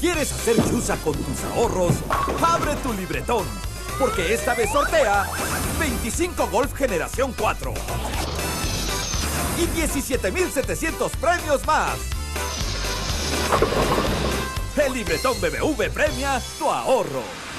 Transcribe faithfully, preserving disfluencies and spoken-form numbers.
¿Quieres hacer chuza con tus ahorros? ¡Abre tu libretón! Porque esta vez sortea veinticinco Golf Generación cuatro y diecisiete mil setecientos premios más. El libretón B B V premia tu ahorro.